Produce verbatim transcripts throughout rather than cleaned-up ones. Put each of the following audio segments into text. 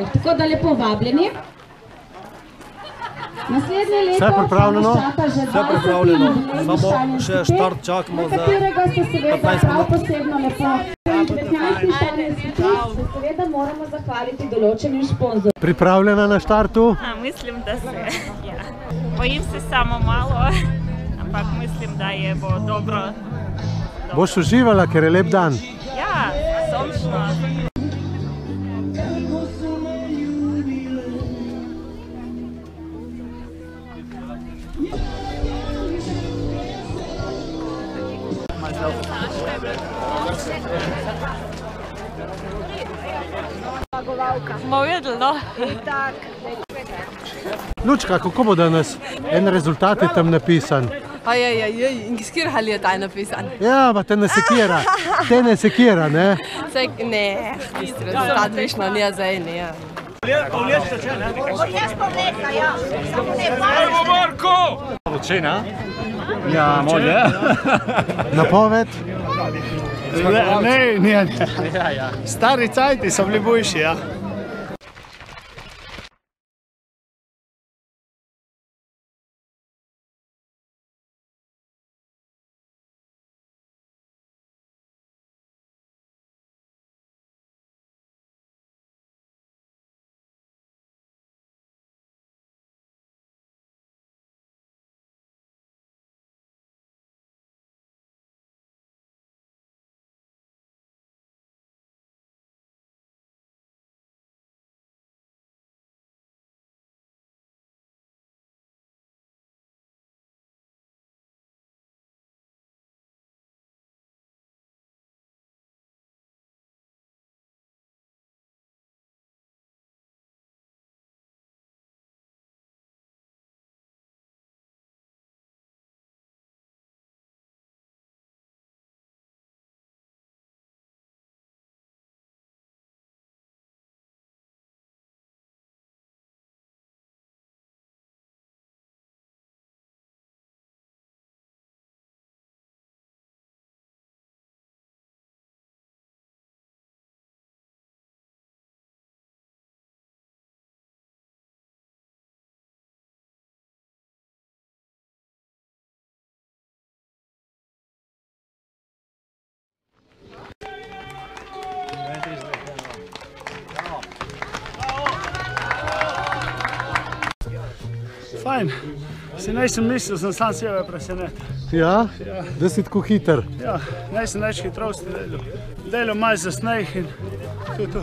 Tako da lepo vabljeni. Naslednje leto Vse pripravljeno? Vse pripravljeno, samo še štart čakamo za katerega ste seveda prav posebno lepo. devetnajsti štirideset se seveda moramo zahvaliti določenim sponzorjem. Pripravljena na štartu? A, mislim, da se, ja. Bojim se samo malo, ampak mislim, da je bo dobro. Boš uživala, ker je lep dan? Ja, sončno. Smo videli, no? Lučka, kako bo danes? En rezultat je tam napisan. Ajajaj, in iz katerega leta je napisan? Ja, pa te ne sekira. Te ne sekira, ne? Sek, ne, tisti rezultat višno, ne, zdaj ne. Cena? Ja, može. Napoved? Ne, ne, ne. Stari cajti so bili boljši, ja. Fajn, si nisem mislil, sem sam sebe presenetil. Ja? Da si tako hiter? Ja, nisem več hitrosti delal. Delal malo za sneh in to je to.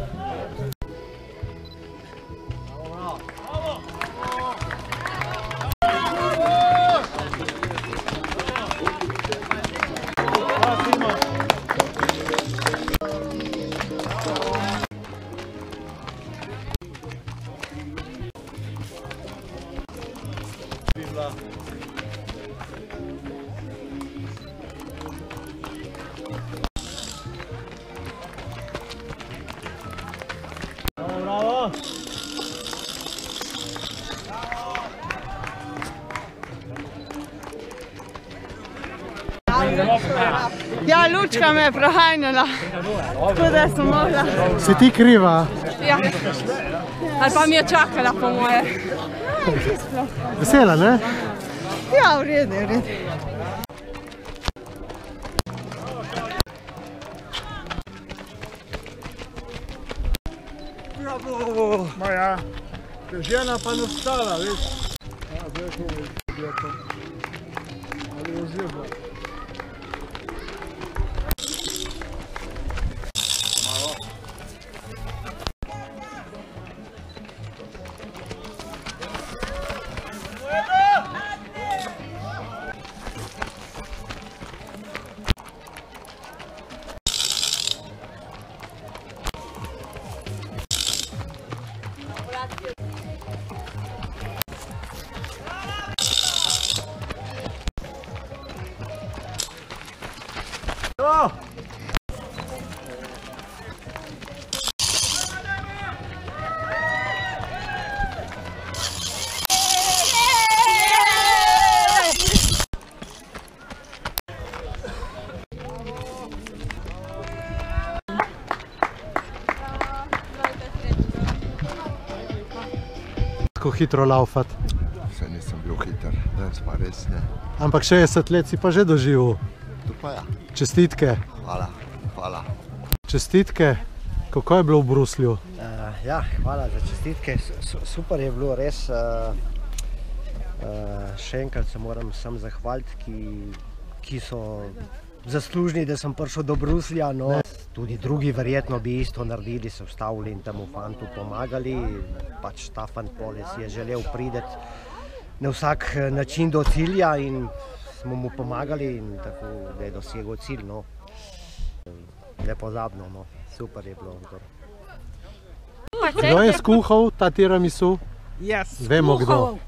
Ja, Lučka me je prehajnila, tako da sem mogla. Si ti kriva? Ja, ali pa mi je čakala po moje. Vesela, ne? Ja, v redu, v redu. Bravo! Maja, žena pa ne vstala, veš? Ja, zdaj to je to. Ali je vzljubila. Oh! tako hitro laufati. Saj nisem bil hiter, danes pa res ne. Ampak šestdeset let si pa že doživel. Tu pa ja. Čestitke. Hvala, hvala. Čestitke. Kako je bilo v Bruslju? Uh, ja, hvala za čestitke. Su, super je bilo, res. Uh, uh, še enkrat se moram sam zahvaliti, ki, ki so zaslužni, da sem prišel do Bruslja. No. Tudi drugi verjetno bi isto naredili, se vstavili in temu fantu pomagali. Pač ta fant pol si je želel prideti na vsak način do cilja in smo mu pomagali in tako, da je dosegel cilj. No. Nepozabno, no. Super je bilo. Kdo je skuhal ta tiramisu? Jaz. Vemo kdo.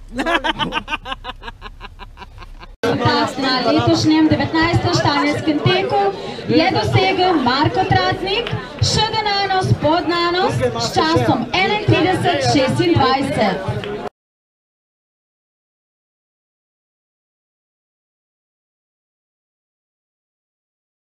Na letošnjem devetnajstem štajerskem teku je dosegel Marko Tratnik, še Denanos pod Nanos s časom enaintrideset šestindvajset.